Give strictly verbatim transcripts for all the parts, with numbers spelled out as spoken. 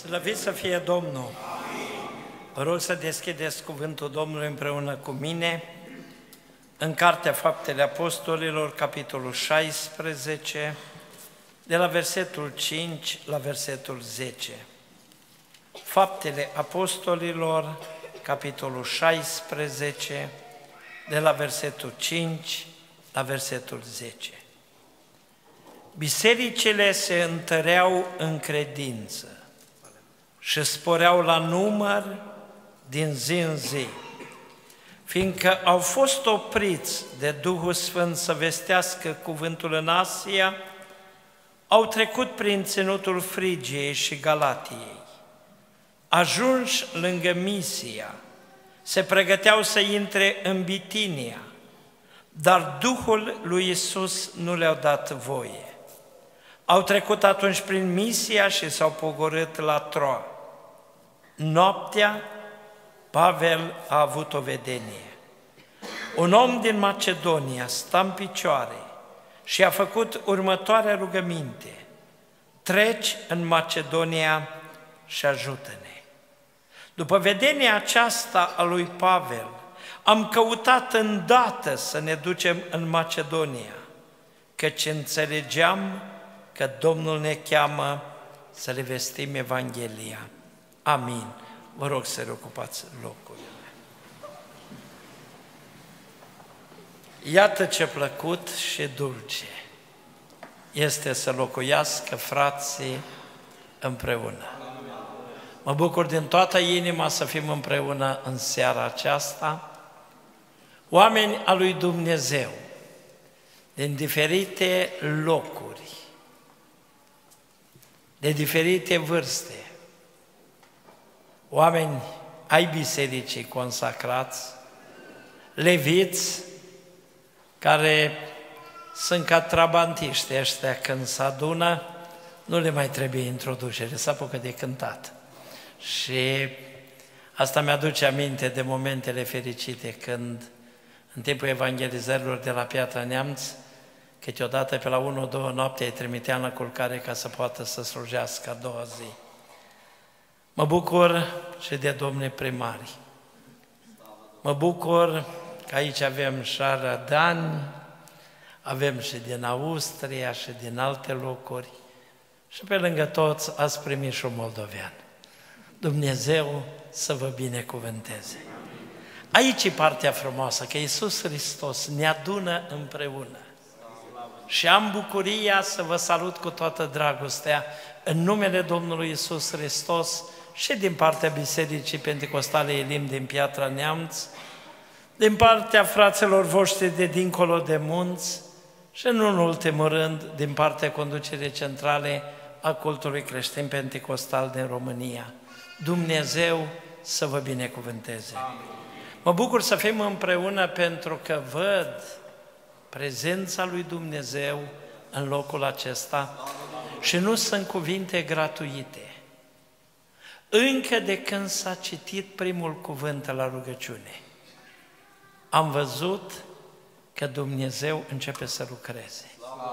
Slăvit să fie Domnul! Vă rog să deschideți cuvântul Domnului împreună cu mine în Cartea Faptele Apostolilor, capitolul șaisprezece, de la versetul cinci la versetul zece. Faptele Apostolilor, capitolul șaisprezece, de la versetul cinci la versetul zece. Bisericile se întăreau în credință și sporeau la număr din zi în zi, fiindcă au fost opriți de Duhul Sfânt să vestească cuvântul în Asia, au trecut prin ținutul Frigiei și Galatiei. Ajunși lângă Misia, se pregăteau să intre în Bitinia, dar Duhul lui Iisus nu le-au dat voie. Au trecut atunci prin Misia și s-au pogorât la Troa. Noaptea, Pavel a avut o vedenie. Un om din Macedonia sta în picioare și a făcut următoarea rugăminte: treci în Macedonia și ajută-ne. După vedenia aceasta a lui Pavel, am căutat îndată să ne ducem în Macedonia, căci înțelegeam că Domnul ne cheamă să le vestim Evanghelia. Amin. Vă rog să reocupați locurile. Iată ce plăcut și dulce este să locuiască frații împreună. Mă bucur din toată inima să fim împreună în seara aceasta, oameni al lui Dumnezeu, din diferite locuri, de diferite vârste, oameni ai bisericii consacrați, leviți, care sunt ca trabantiști ăștia, când se adună, nu le mai trebuie introducere, se apucă de cântat. Și asta mi-aduce aminte de momentele fericite când, în timpul evangelizărilor de la Piatra Neamț, câteodată pe la unu, două noapte îi trimiteam la culcare ca să poată să slujească a doua zi. Mă bucur și de domnii primari. Mă bucur că aici avem și arădani, avem și din Austria și din alte locuri și pe lângă toți ați primit și un moldovean. Dumnezeu să vă binecuvânteze. Aici e partea frumoasă, că Iisus Hristos ne adună împreună. Și am bucuria să vă salut cu toată dragostea în numele Domnului Iisus Hristos și din partea Bisericii Pentecostale Elim din Piatra Neamț, din partea fraților voștri de dincolo de munți și, nu în ultimul rând, din partea conducerii centrale a cultului creștin pentecostal din România. Dumnezeu să vă binecuvânteze! Mă bucur să fim împreună pentru că văd prezența lui Dumnezeu în locul acesta și nu sunt cuvinte gratuite. Încă de când s-a citit primul cuvânt la rugăciune, am văzut că Dumnezeu începe să lucreze.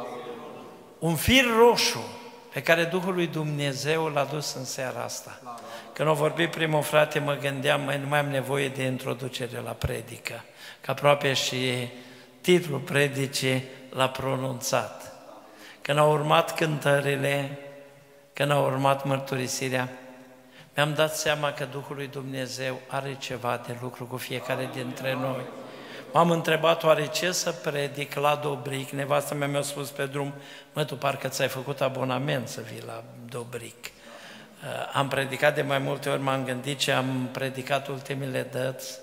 Un fir roșu pe care Duhul lui Dumnezeu l-a dus în seara asta. Când a vorbit primul frate, mă gândeam, mai nu mai am nevoie de introducere la predică, că aproape și titlul predicii l-a pronunțat. Când au urmat cântările, când au urmat mărturisirea, mi-am dat seama că Duhul lui Dumnezeu are ceva de lucru cu fiecare dintre noi. M-am întrebat oare ce să predic la Dobric. Nevastă mea mi-a spus pe drum: mă, tu parcă ți-ai făcut abonament să vii la Dobric. Am predicat de mai multe ori, m-am gândit ce am predicat ultimile dăți.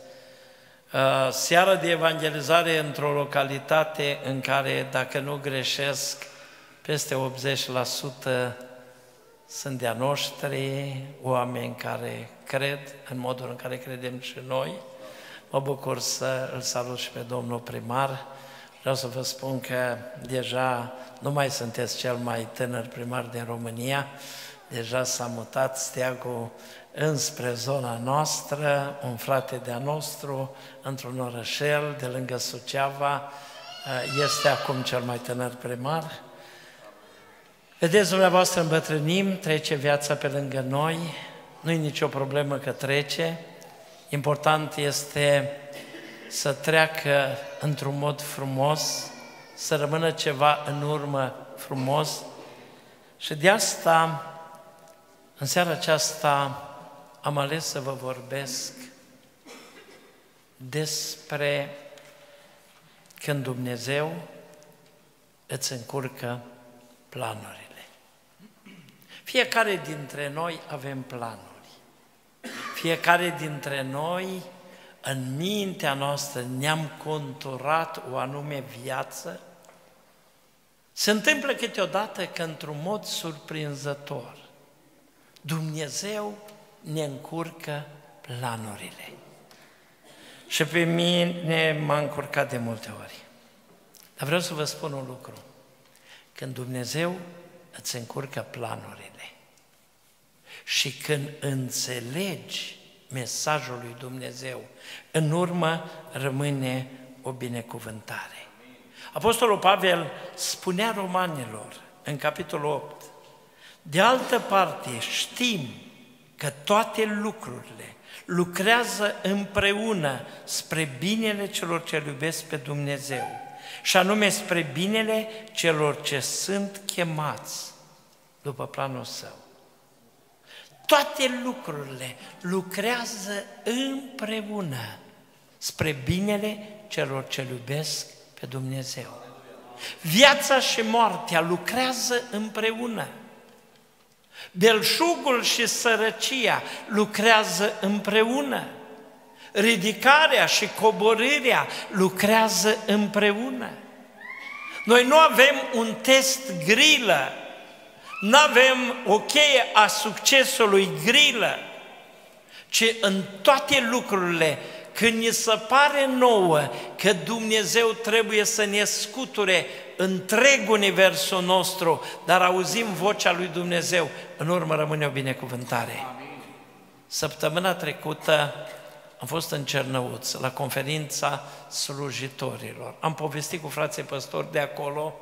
Seara de evangelizare într-o localitate în care, dacă nu greșesc, peste optzeci la sută sunt de-a noștri, oameni care cred în modul în care credem și noi. Mă bucur să îl salut și pe domnul primar. Vreau să vă spun că deja nu mai sunteți cel mai tânăr primar din România, deja s-a mutat steagul înspre zona noastră, un frate de-a nostru, într-un orășel de lângă Suceava, este acum cel mai tânăr primar. Vedeți, dumneavoastră îmbătrânim, trece viața pe lângă noi, nu e nicio problemă că trece, important este să treacă într-un mod frumos, să rămână ceva în urmă frumos și de asta, în seara aceasta, am ales să vă vorbesc despre când Dumnezeu îți încurcă planurile. Fiecare dintre noi avem planuri. Fiecare dintre noi, în mintea noastră, ne-am conturat o anume viață. Se întâmplă câteodată că, într-un mod surprinzător, Dumnezeu ne încurcă planurile. Și pe mine m-a încurcat de multe ori. Dar vreau să vă spun un lucru. Când Dumnezeu îți încurcă planurile și când înțelegi mesajul lui Dumnezeu, în urmă rămâne o binecuvântare. Apostolul Pavel spunea romanilor în capitolul opt, de altă parte știm că toate lucrurile lucrează împreună spre binele celor ce iubesc pe Dumnezeu, și anume spre binele celor ce sunt chemați după planul Său. Toate lucrurile lucrează împreună spre binele celor ce iubesc pe Dumnezeu. Viața și moartea lucrează împreună. Belșugul și sărăcia lucrează împreună. Ridicarea și coborârea lucrează împreună. Noi nu avem un test grilă, nu avem o cheie a succesului grilă, ci în toate lucrurile, când ni se pare nouă că Dumnezeu trebuie să ne scuture întreg universul nostru, dar auzim vocea lui Dumnezeu, în urmă rămâne o binecuvântare. Amin. Săptămâna trecută am fost în Cernăuț, la conferința slujitorilor. Am povestit cu frații păstori de acolo.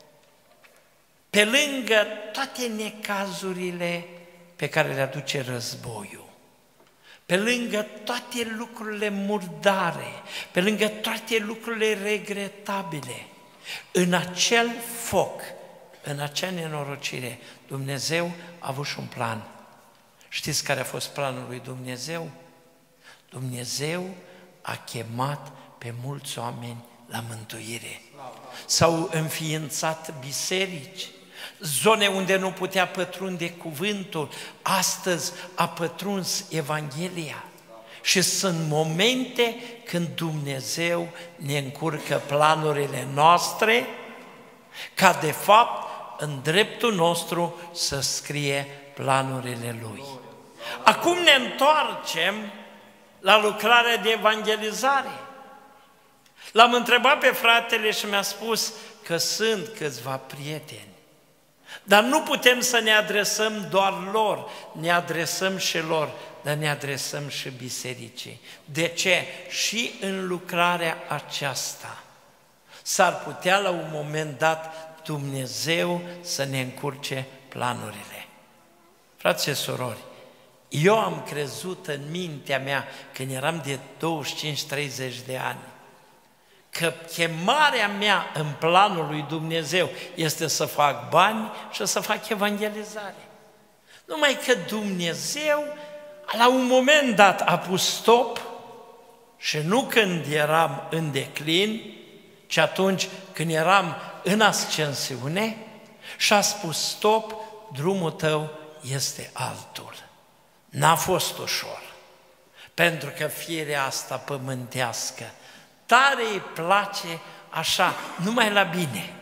Pe lângă toate necazurile pe care le aduce războiul, pe lângă toate lucrurile murdare, pe lângă toate lucrurile regretabile, în acel foc, în acea nenorocire, Dumnezeu a avut și un plan. Știți care a fost planul lui Dumnezeu? Dumnezeu a chemat pe mulți oameni la mântuire. S-au înființat biserici, zone unde nu putea pătrunde cuvântul, astăzi a pătruns Evanghelia. Și sunt momente când Dumnezeu ne încurcă planurile noastre, ca de fapt în dreptul nostru să scrie planurile Lui. Acum ne întoarcem la lucrarea de evangelizare. L-am întrebat pe fratele și mi-a spus că sunt câțiva prieteni, dar nu putem să ne adresăm doar lor, ne adresăm și lor, dar ne adresăm și bisericii. De ce? Și în lucrarea aceasta s-ar putea la un moment dat Dumnezeu să ne încurce planurile. Frați și surori, eu am crezut în mintea mea când eram de douăzeci și cinci treizeci de ani că chemarea mea în planul lui Dumnezeu este să fac bani și să fac evangelizare. Numai că Dumnezeu la un moment dat a pus stop, și nu când eram în declin, ci atunci când eram în ascensiune, și a spus stop, drumul tău este altul. N-a fost ușor, pentru că firea asta pământească tare îi place așa, numai la bine.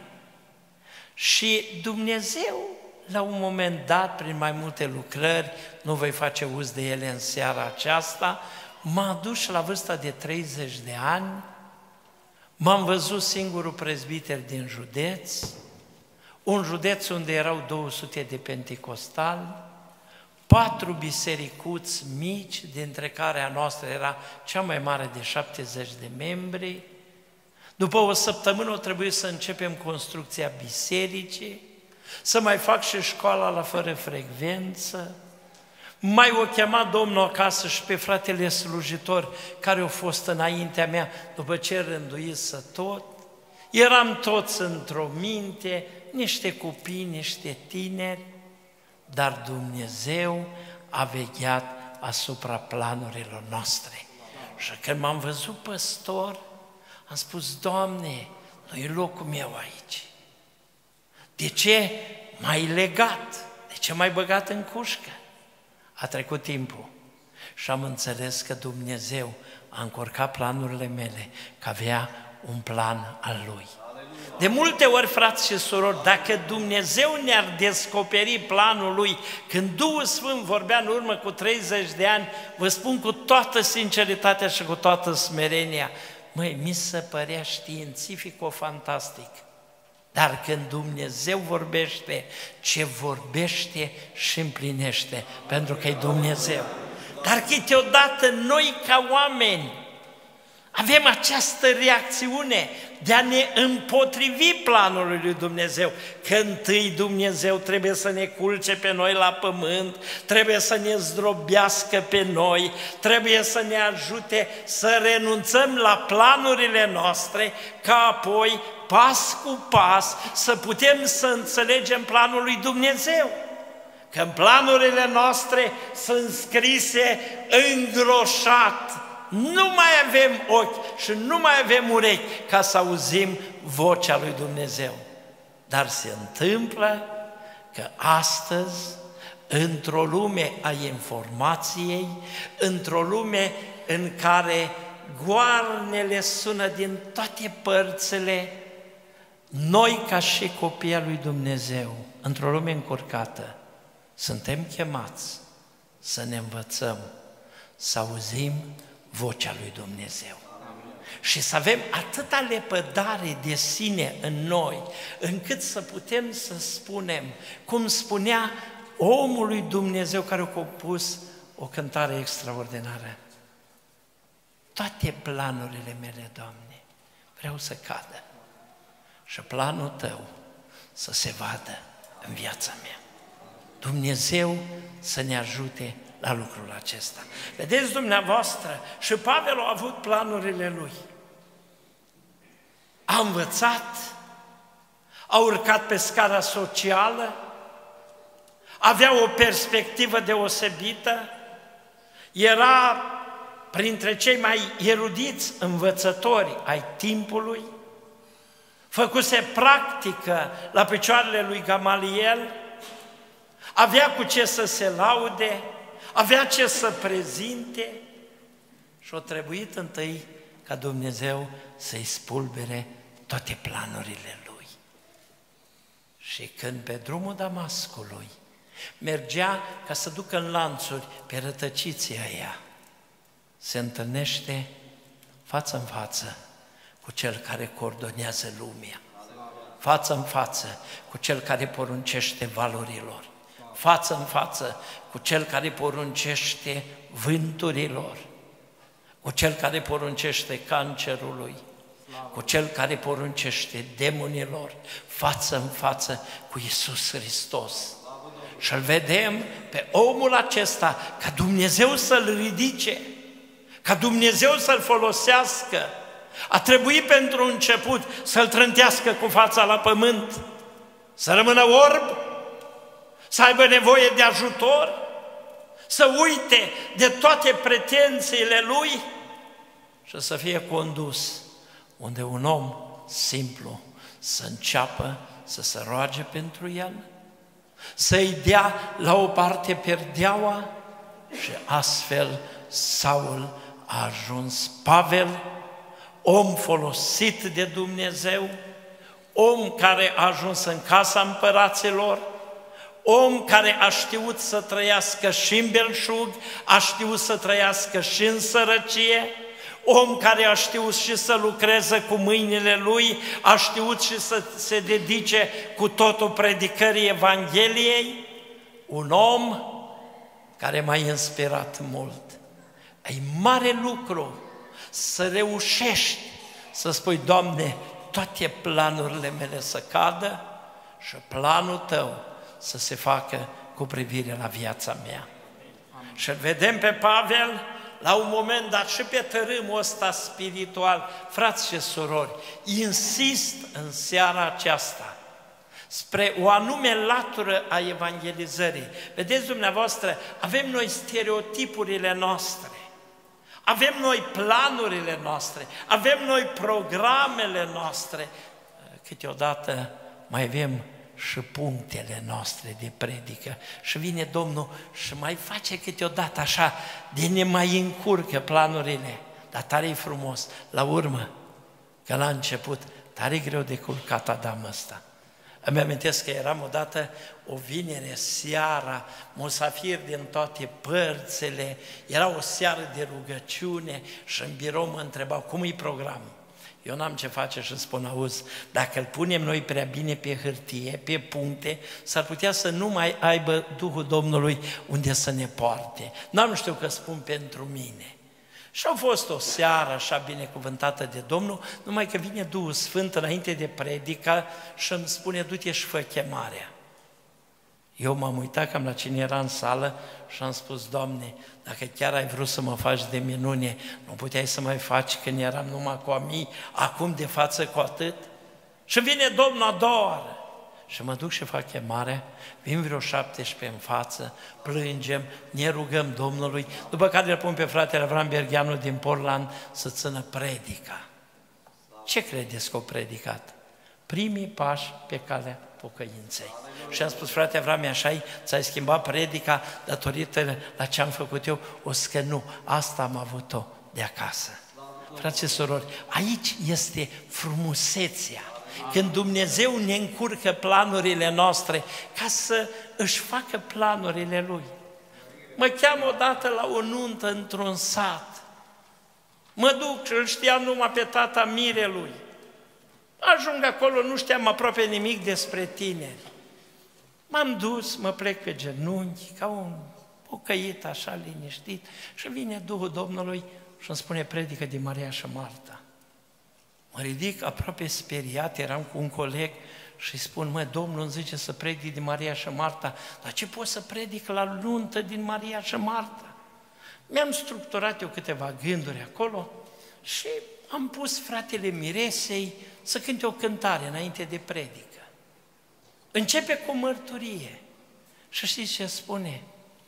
Și Dumnezeu, la un moment dat, prin mai multe lucrări, nu voi face uz de ele în seara aceasta, m-a dus la vârsta de treizeci de ani, m-am văzut singurul prezbiter din județ, un județ unde erau două sute de penticostali, patru bisericuți mici, dintre care a noastră era cea mai mare de șaptezeci de membri. După o săptămână o trebuie să începem construcția bisericii. să mai fac și școala la fără frecvență. Mai o chema Domnul acasă și pe fratele slujitor care au fost înaintea mea, după ce rânduisă tot. Eram toți într-o minte, niște copii, niște tineri, dar Dumnezeu a vegheat asupra planurilor noastre. Și când m-am văzut păstor, am spus, Doamne, nu e locul meu aici. De ce m-ai legat? De ce m-ai băgat în cușcă? A trecut timpul și am înțeles că Dumnezeu a încurcat planurile mele, că avea un plan al Lui. De multe ori, frați și surori, dacă Dumnezeu ne-ar descoperi planul Lui, când Duhul Sfânt vorbea în urmă cu treizeci de ani, vă spun cu toată sinceritatea și cu toată smerenia, măi, mi se părea științifico-fantastic. Dar când Dumnezeu vorbește, ce vorbește și împlinește, pentru că e Dumnezeu. Dar câteodată noi ca oameni avem această reacțiune de a ne împotrivi planului lui Dumnezeu, că întâi Dumnezeu trebuie să ne culce pe noi la pământ, trebuie să ne zdrobească pe noi, trebuie să ne ajute să renunțăm la planurile noastre, ca apoi, pas cu pas, să putem să înțelegem planul lui Dumnezeu. Că în planurile noastre sunt scrise îngroșat. Nu mai avem ochi și nu mai avem urechi ca să auzim vocea lui Dumnezeu. Dar se întâmplă că astăzi, într-o lume a informației, într-o lume în care goarnele sună din toate părțile, noi ca și copii al lui Dumnezeu, într-o lume încurcată, suntem chemați să ne învățăm, să auzim vocea lui Dumnezeu. Și să avem atâta lepădare de sine în noi, încât să putem să spunem, cum spunea omul lui Dumnezeu care a compus o cântare extraordinară. Toate planurile mele, Doamne, vreau să cadă și planul Tău să se vadă în viața mea. Dumnezeu să ne ajute la lucrul acesta. Vedeți dumneavoastră, și Pavel a avut planurile lui. A învățat, a urcat pe scara socială, avea o perspectivă deosebită, era printre cei mai erudiți învățători ai timpului, făcuse practică la picioarele lui Gamaliel, avea cu ce să se laude, avea ce să prezinte și a trebuit întâi ca Dumnezeu să-i spulbere toate planurile lui. Și când pe drumul Damascului mergea ca să ducă în lanțuri pe rătăciții aia, se întâlnește față în față cu Cel care coordonează lumea, față în față cu Cel care poruncește valurilor, față în față cu Cel care poruncește vânturilor, cu Cel care poruncește cancerului, cu Cel care poruncește demonilor, față în față cu Iisus Hristos. Și îl vedem pe omul acesta, ca Dumnezeu să-l ridice, ca Dumnezeu să-l folosească. A trebuit pentru început să-l trântească cu fața la pământ, să rămână orb, să aibă nevoie de ajutor, să uite de toate pretențiile lui și să fie condus unde un om simplu să înceapă să se roage pentru el, să-i dea la o parte perdeaua și astfel Saul a ajuns Pavel, om folosit de Dumnezeu, om care a ajuns în casa împăraților, om care a știut să trăiască și în belșug, a știut să trăiască și în sărăcie, om care a știut și să lucreze cu mâinile lui, a știut și să se dedice cu totul predicării Evangheliei, un om care m-a inspirat mult. E mare lucru să reușești să spui, Doamne, toate planurile mele să cadă și planul tău să se facă cu privire la viața mea. Amin. Și îl vedem pe Pavel la un moment dat și pe tărâmul ăsta spiritual. Frați și surori, insist în seara aceasta spre o anume latură a evangelizării. Vedeți dumneavoastră, avem noi stereotipurile noastre, avem noi planurile noastre, avem noi programele noastre, câteodată mai avem și punctele noastre de predică. Și vine Domnul și mai face câteodată așa, de ne mai încurcă planurile. Dar tare-i frumos, la urmă, că la început, tare greu de culcat Adam ăsta. Îmi amintesc că eram odată o vinere seara, musafiri din toate părțile, era o seară de rugăciune și în birou mă întrebau, cum e programul? Eu n-am ce face și spun, auzi, dacă îl punem noi prea bine pe hârtie, pe puncte, s-ar putea să nu mai aibă Duhul Domnului unde să ne poarte. N-am știu că spun pentru mine. Și a fost o seară așa binecuvântată de Domnul, numai că vine Duhul Sfânt înainte de predică și îmi spune, du-te și fă chemarea. Eu m-am uitat cam la cine era în sală și am spus, Doamne, dacă chiar ai vrut să mă faci de minune, nu puteai să mai faci când eram numai cu a mii, acum de față cu atât? Și vine Domnul a doua oară. Și mă duc și fac chemarea, vin vreo șaptesprezece în față, plângem, ne rugăm Domnului, după care îl pun pe fratele Avram Bergheanu din Portland să țină predica. Ce credeți că o predicat? Primii pași pe calea pocăinței. Și am spus, frate Avram, așa-i, ți-ai schimbat predica datorită la ce am făcut eu? O să nu, asta am avut-o de acasă. Frați și surori, aici este frumusețea. Când Dumnezeu ne încurcă planurile noastre ca să își facă planurile Lui. Mă cheamă odată la o nuntă într-un sat. Mă duc și îl știam numai pe tata mirelui. Ajung acolo, nu știam aproape nimic despre tineri. M-am dus, mă plec pe genunchi, ca un pocăit așa liniștit și vine Duhul Domnului și îmi spune predică de Maria și Marta. Mă ridic aproape speriat, eram cu un coleg și îi spun, mă, Domnul îmi zice să predic din Maria și Marta, dar ce pot să predic la nuntă din Maria și Marta? Mi-am structurat eu câteva gânduri acolo și am pus fratele Miresei să cânte o cântare înainte de predică. Începe cu mărturie. Și știți ce spune?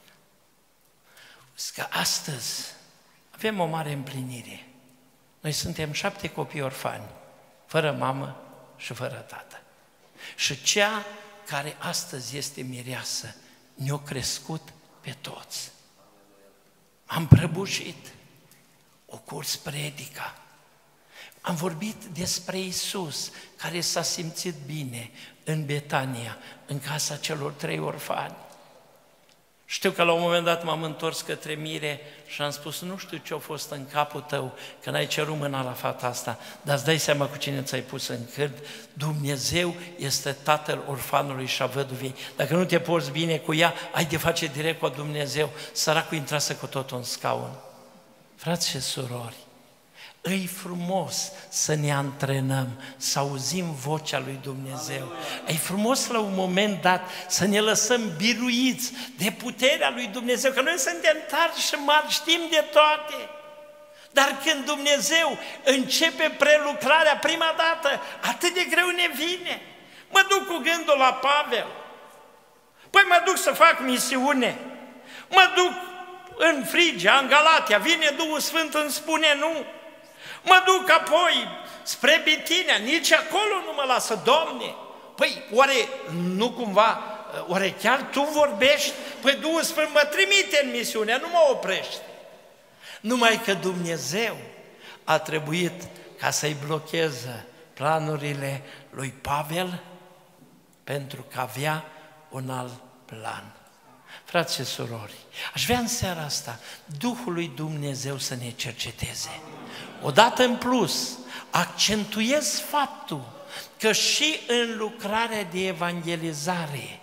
Că astăzi avem o mare împlinire. Noi suntem șapte copii orfani, fără mamă și fără tată. Și cea care astăzi este mireasă ne-a crescut pe toți. Am prăbușit, o curs predica. Am vorbit despre Iisus, care s-a simțit bine în Betania, în casa celor trei orfani. Știu că la un moment dat m-am întors către Mire și am spus, nu știu ce a fost în capul tău când ai cerut mâna la fata asta, dar îți dai seama cu cine ți-ai pus în cârd? Dumnezeu este tatăl orfanului și a văduvei. Dacă nu te porți bine cu ea, ai de face direct cu Dumnezeu. Săracul intrase cu totul în scaun. Frați și surori, e frumos să ne antrenăm, să auzim vocea lui Dumnezeu. E frumos la un moment dat să ne lăsăm biruiți de puterea lui Dumnezeu, că noi suntem tari și mari, știm de toate. Dar când Dumnezeu începe prelucrarea prima dată, atât de greu ne vine. Mă duc cu gândul la Pavel. Păi mă duc să fac misiune. Mă duc în Frigia, în Galatia, vine Duhul Sfânt, îmi spune nu. Mă duc apoi spre Bitinia, nici acolo nu mă lasă, Doamne. Păi, oare nu cumva, oare chiar Tu vorbești? Păi Duhul Sfânt mă trimite în misiune, nu mă oprește. Numai că Dumnezeu a trebuit ca să-i blocheze planurile lui Pavel pentru că avea un alt plan. Frați și surori, aș vrea în seara asta Duhul lui Dumnezeu să ne cerceteze. Odată în plus, accentuez faptul că și în lucrarea de evangelizare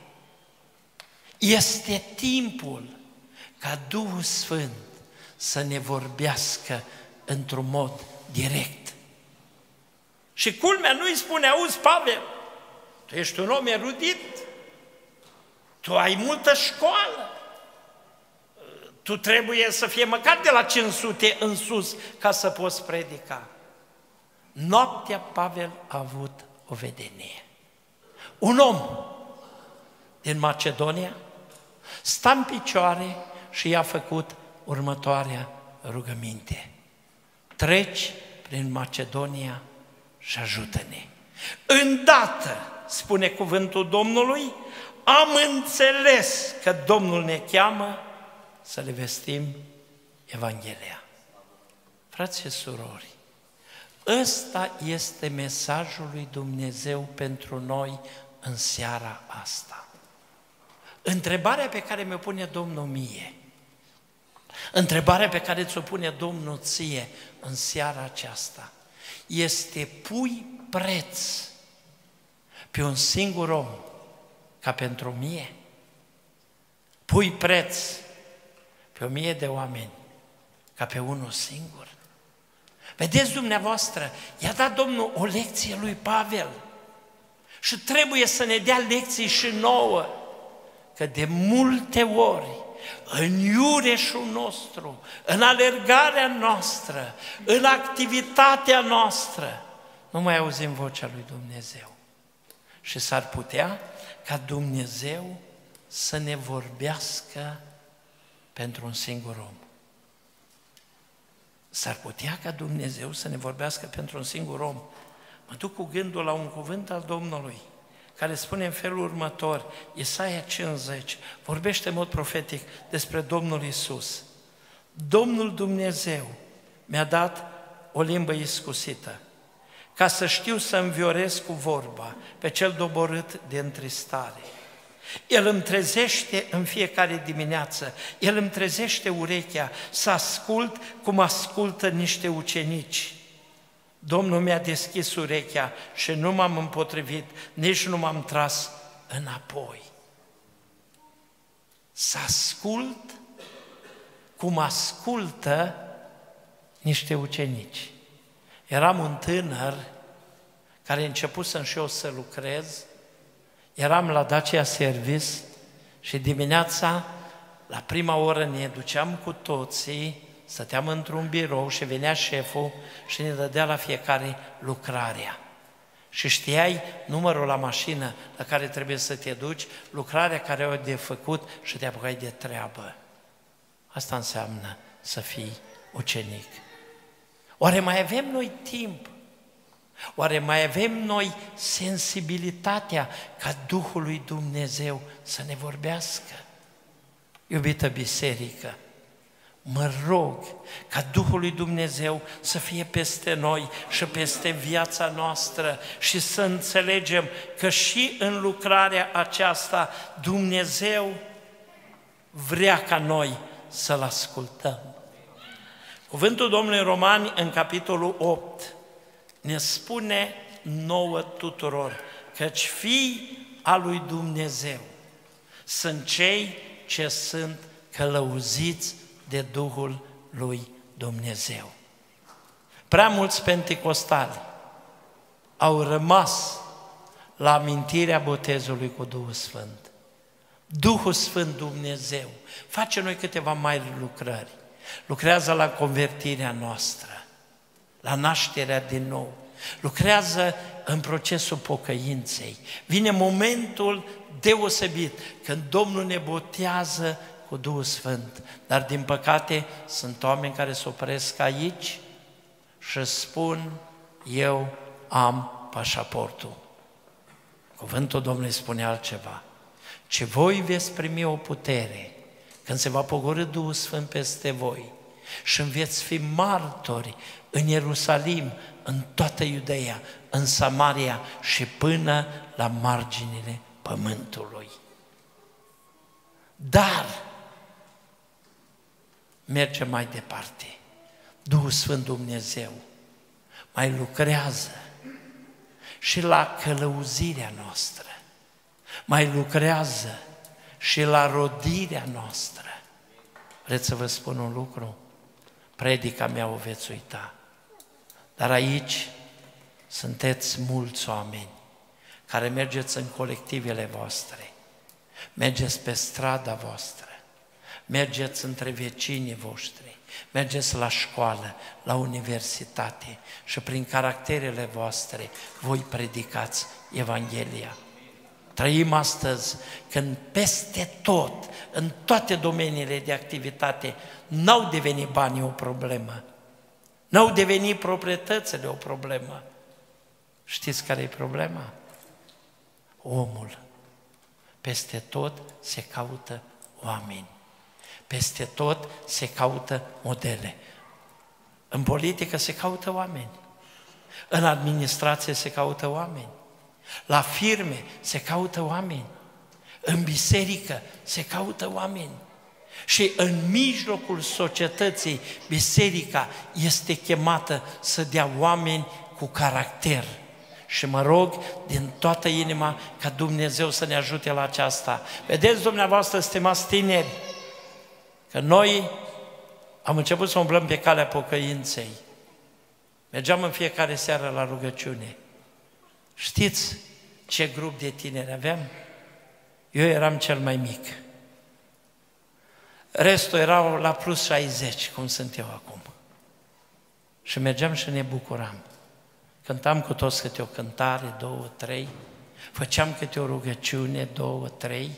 este timpul ca Duhul Sfânt să ne vorbească într-un mod direct. Și culmea nu îi spune, auzi Pavel, Tu ești un om erudit, tu ai multă școală, tu trebuie să fie măcar de la cinci sute în sus ca să poți predica. Noaptea Pavel a avut o vedenie. Un om din Macedonia sta în picioare și i-a făcut următoarea rugăminte. Treci prin Macedonia și ajută-ne. Îndată, spune cuvântul Domnului, am înțeles că Domnul ne cheamă să le vestim Evanghelia. Frați și surori, ăsta este mesajul lui Dumnezeu pentru noi în seara asta. Întrebarea pe care mi-o pune Domnul mie, întrebarea pe care ți-o pune Domnul ție în seara aceasta, este: pui preț pe un singur om ca pentru mie? Pui preț pe o mie de oameni ca pe unul singur? Vedeți dumneavoastră, i-a dat Domnul o lecție lui Pavel și trebuie să ne dea lecții și nouă, că de multe ori în iureșul nostru, în alergarea noastră, în activitatea noastră, nu mai auzim vocea lui Dumnezeu. Și s-ar putea ca Dumnezeu să ne vorbească pentru un singur om. S-ar putea ca Dumnezeu să ne vorbească pentru un singur om. Mă duc cu gândul la un cuvânt al Domnului, care spune în felul următor, Isaia cincizeci, vorbește în mod profetic despre Domnul Iisus. Domnul Dumnezeu mi-a dat o limbă iscusită, ca să știu să înviorez cu vorba pe cel doborât de întristare. El îmi trezește în fiecare dimineață, El îmi trezește urechea să ascult cum ascultă niște ucenici. Domnul mi-a deschis urechea și nu m-am împotrivit, nici nu m-am tras înapoi. Să ascult cum ascultă niște ucenici. Eram un tânăr care începusem și eu să lucrez, eram la Dacia Service și dimineața, la prima oră, ne duceam cu toții, stăteam într-un birou și venea șeful și ne dădea la fiecare lucrarea. Și știai numărul la mașină la care trebuie să te duci, lucrarea care o de făcut și te apucai de treabă. Asta înseamnă să fii ucenic. Oare mai avem noi timp? Oare mai avem noi sensibilitatea ca Duhul lui Dumnezeu să ne vorbească? Iubită biserică, mă rog ca Duhul lui Dumnezeu să fie peste noi și peste viața noastră și să înțelegem că și în lucrarea aceasta Dumnezeu vrea ca noi să-L ascultăm. Cuvântul Domnului în Romani, în capitolul opt, ne spune nouă tuturor, căci fii al lui Dumnezeu sunt cei ce sunt călăuziți de Duhul lui Dumnezeu. Prea mulți penticostali au rămas la amintirea botezului cu Duhul Sfânt. Duhul Sfânt Dumnezeu face noi câteva mari lucrări. Lucrează la convertirea noastră, la nașterea din nou. Lucrează în procesul pocăinței. Vine momentul deosebit când Domnul ne botează cu Duhul Sfânt. Dar din păcate sunt oameni care se opresc aici și spun: eu am pașaportul. Cuvântul Domnului spune altceva. Ce voi veți primi o putere când se va pogorî Duhul Sfânt peste voi și veți fi martori în Ierusalim, în toată Iudeea, în Samaria și până la marginile pământului. Dar merge mai departe. Duhul Sfânt Dumnezeu mai lucrează și la călăuzirea noastră, mai lucrează și la rodirea noastră. Vreți să vă spun un lucru? Predica mea o veți uita. Dar aici sunteți mulți oameni care mergeți în colectivele voastre, mergeți pe strada voastră, mergeți între vecinii voștri, mergeți la școală, la universitate și prin caracterele voastre voi predicați Evanghelia. Trăim astăzi când peste tot, în toate domeniile de activitate, n-au devenit banii o problemă, n-au devenit proprietățile o problemă. Știți care e problema? Omul. Peste tot se caută oameni. Peste tot se caută modele. În politică se caută oameni. În administrație se caută oameni. La firme se caută oameni. În biserică se caută oameni. Și în mijlocul societății, biserica este chemată să dea oameni cu caracter. Și mă rog din toată inima ca Dumnezeu să ne ajute la aceasta. Vedeți dumneavoastră, stimați tineri, că noi am început să umblăm pe calea pocăinței. Mergeam în fiecare seară la rugăciune. Știți ce grup de tineri aveam? Eu eram cel mai mic. Restul erau la plus șaizeci, cum sunt eu acum. Și mergeam și ne bucuram. Cântam cu toți câte o cântare, două, trei. Făceam câte o rugăciune, două, trei.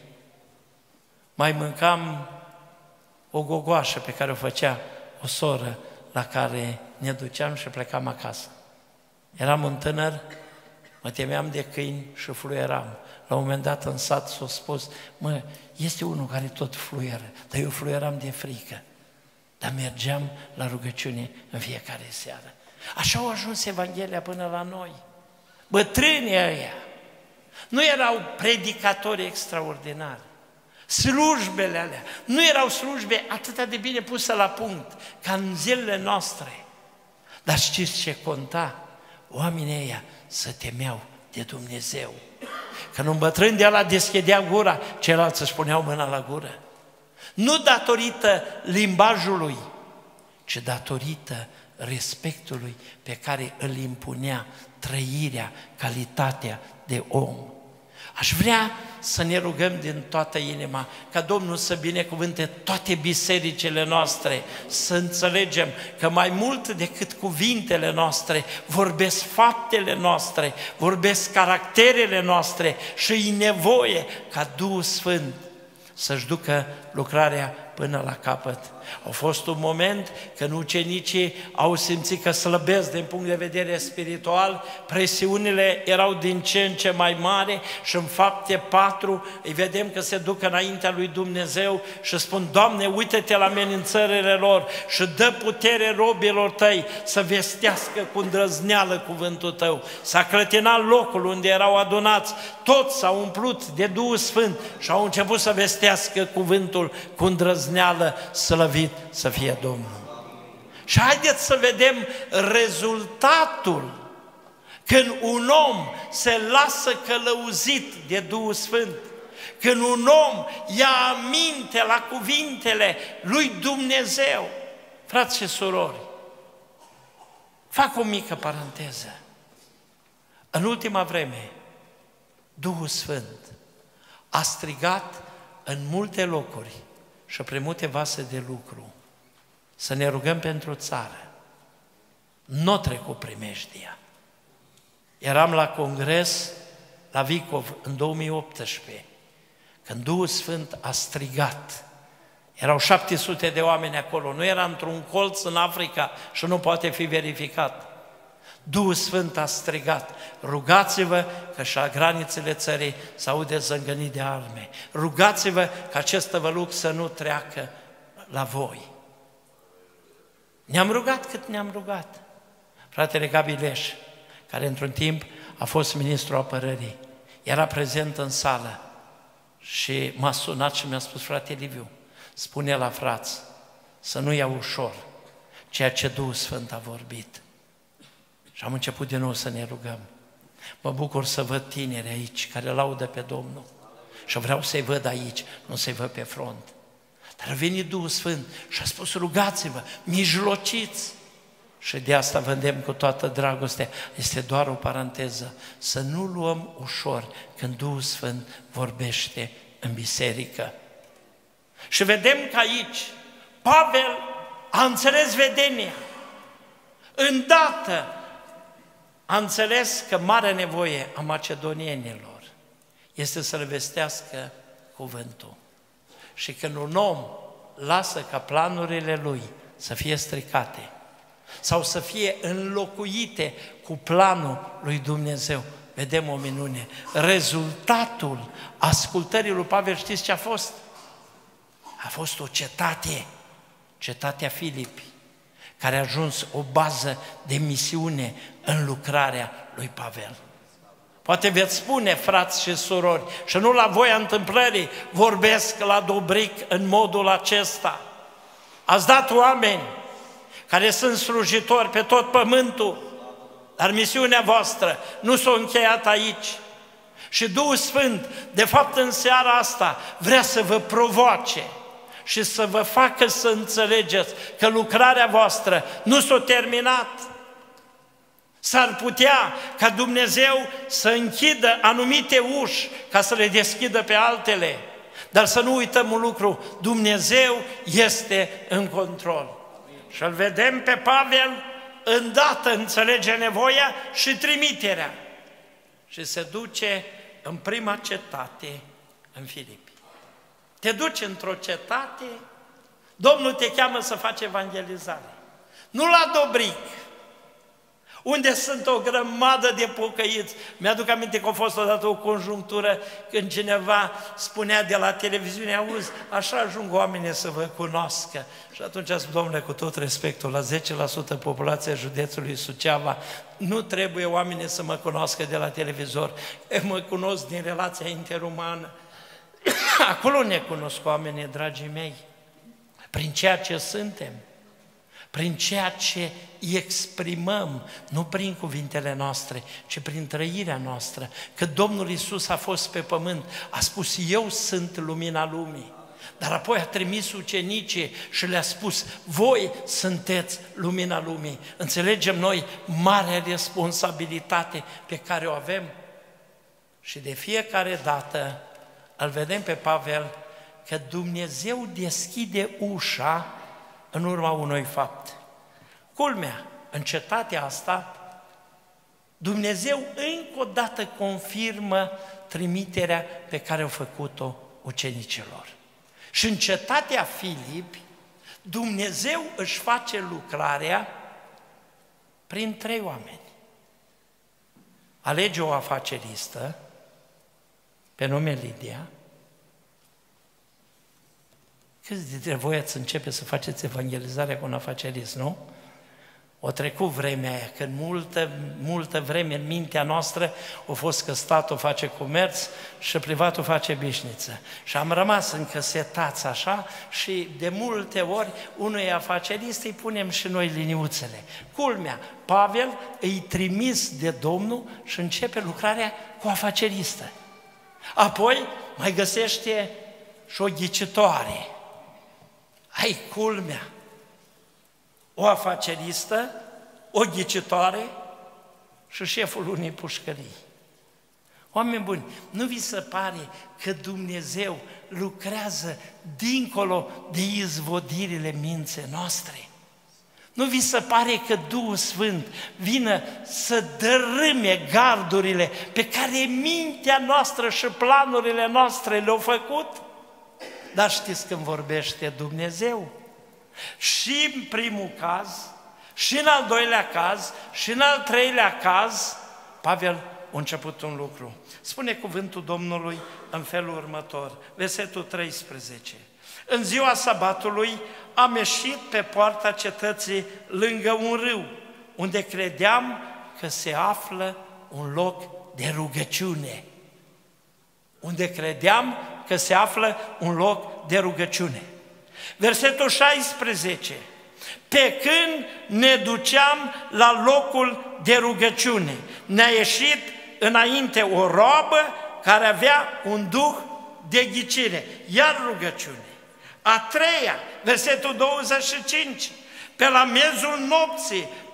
Mai mâncam o gogoașă pe care o făcea o soră la care ne duceam și plecam acasă. Eram un tânăr, mă temeam de câini și fluieram. La un moment dat în sat s-a spus, mă, este unul care tot fluieră, dar eu fluieram de frică. Dar mergeam la rugăciune în fiecare seară. Așa au ajuns Evanghelia până la noi. Bătrânii ăia nu erau predicatori extraordinari. Slujbele alea nu erau slujbe atât de bine puse la punct ca în zilele noastre. Dar știți ce conta? Oamenii ăia se temeau de Dumnezeu. Când un bătrân de ăla deschidea gura, ceilalți își puneau mâna la gură. Nu datorită limbajului, ci datorită respectului pe care îl impunea trăirea, calitatea de om. Aș vrea să ne rugăm din toată inima ca Domnul să binecuvânte toate bisericile noastre, să înțelegem că mai mult decât cuvintele noastre vorbesc faptele noastre, vorbesc caracterele noastre și e nevoie ca Duhul Sfânt să-și ducă lucrarea până la capăt. A fost un moment când ucenicii au simțit că slăbesc din punct de vedere spiritual, presiunile erau din ce în ce mai mari și în Fapte patru îi vedem că se duc înaintea lui Dumnezeu și spun, Doamne, uită-te la amenințările lor și dă putere robilor tăi să vestească cu îndrăzneală cuvântul tău. S-a clătinat locul unde erau adunați, toți s-au umplut de Duhul Sfânt și au început să vestească cuvântul cu îndrăzneală, slăvit să fie Domnul. Și haideți să vedem rezultatul când un om se lasă călăuzit de Duhul Sfânt, când un om ia aminte la cuvintele lui Dumnezeu. Frați și surori, fac o mică paranteză. În ultima vreme, Duhul Sfânt a strigat în multe locuri și prin multe vase de lucru să ne rugăm pentru țară. Nu trecut primejdia. Eram la congres la Vicov în două mii optsprezece, când Duhul Sfânt a strigat. Erau șapte sute de oameni acolo, nu era într-un colț în Africa și nu poate fi verificat. Duhul Sfânt a strigat, rugați-vă că și la granițele țării s-aude zângănit de arme. Rugați-vă că acest tăvăluc să nu treacă la voi. Ne-am rugat cât ne-am rugat. Fratele Gabi Leș, care într-un timp a fost ministrul apărării, era prezent în sală și m-a sunat și mi-a spus, frate Liviu, spune la frați să nu ia ușor ceea ce Duhul Sfânt a vorbit. Și am început din nou să ne rugăm. Mă bucur să văd tineri aici care laudă pe Domnul. Și vreau să-i văd aici, nu să-i văd pe front. Dar a venit Duhul Sfânt și a spus, rugați-vă, mijlociți. Și de asta vedem cu toată dragostea, este doar o paranteză, să nu luăm ușor când Duhul Sfânt vorbește în biserică. Și vedem că aici Pavel a înțeles vedenia. Îndată a înțeles că mare nevoie a macedonienilor este să le vestească cuvântul. Și când un om lasă ca planurile lui să fie stricate sau să fie înlocuite cu planul lui Dumnezeu, vedem o minune. Rezultatul ascultării lui Pavel, știți ce a fost? A fost o cetate, cetatea Filipi, care a ajuns o bază de misiune în lucrarea lui Pavel. Poate veți spune, frați și surori, și nu la voia întâmplării vorbesc la Dobric în modul acesta. Ați dat oameni care sunt slujitori pe tot pământul, dar misiunea voastră nu s-a încheiat aici. Și Duhul Sfânt, de fapt în seara asta, vrea să vă provoace și să vă facă să înțelegeți că lucrarea voastră nu s-a terminat. S-ar putea ca Dumnezeu să închidă anumite uși ca să le deschidă pe altele. Dar să nu uităm un lucru, Dumnezeu este în control. Și îl vedem pe Pavel, îndată înțelege nevoia și trimiterea. Și se duce în prima cetate, în Filipi. Te duci într-o cetate, Domnul te cheamă să faci evangelizare. Nu la Dobric, unde sunt o grămadă de pocăiți. Mi-aduc aminte că a fost odată o conjunctură când cineva spunea de la televiziune, auzi, așa ajung oamenii să vă cunoască. Și atunci a spus, domnule, cu tot respectul, la zece la sută populația județului Suceava, nu trebuie oamenii să mă cunoască de la televizor, mă cunosc din relația interumană. Acolo ne cunosc oamenii, dragii mei, prin ceea ce suntem, prin ceea ce exprimăm, nu prin cuvintele noastre, ci prin trăirea noastră. Că Domnul Iisus a fost pe pământ, a spus, eu sunt lumina lumii. Dar apoi a trimis ucenicii și le-a spus, voi sunteți lumina lumii. Înțelegem noi marea responsabilitate pe care o avem? Și de fiecare dată îl vedem pe Pavel că Dumnezeu deschide ușa în urma unui fapt. Culmea, în cetatea asta, Dumnezeu încă o dată confirmă trimiterea pe care au făcut-o ucenicilor. Și în cetatea Filipi, Dumnezeu își face lucrarea prin trei oameni. Alege o afaceristă pe nume Lidia. Câți dintre voi ați începe să faceți evangelizarea cu un afacerist, nu? O trecut vremea aia, când multă, multă vreme în mintea noastră a fost că statul face comerț și privatul face bișniță. Și am rămas încăsetați așa și de multe ori unui afacerist îi punem și noi liniuțele. Culmea, Pavel îi trimis de Domnul și începe lucrarea cu afaceristă. Apoi mai găsește și o ghicitoare. Ai culmea, o afaceristă, o ghicitoare și șeful unei pușcării. Oameni buni, nu vi se pare că Dumnezeu lucrează dincolo de izvodirile minții noastre? Nu vi se pare că Duhul Sfânt vine să dărâme gardurile pe care mintea noastră și planurile noastre le-au făcut? Dar știți când vorbește Dumnezeu? Și în primul caz, și în al doilea caz, și în al treilea caz, Pavel a început un lucru. Spune cuvântul Domnului în felul următor, versetul treisprezece. În ziua sabatului am ieșit pe poarta cetății lângă un râu, unde credeam că se află un loc de rugăciune. Unde credeam că se află un loc de rugăciune. Versetul șaisprezece. Pe când ne duceam la locul de rugăciune, ne-a ieșit înainte o roabă care avea un duh de ghicire, iar rugăciune. A treia, versetul douăzeci și cinci. Pe la miezul nopții,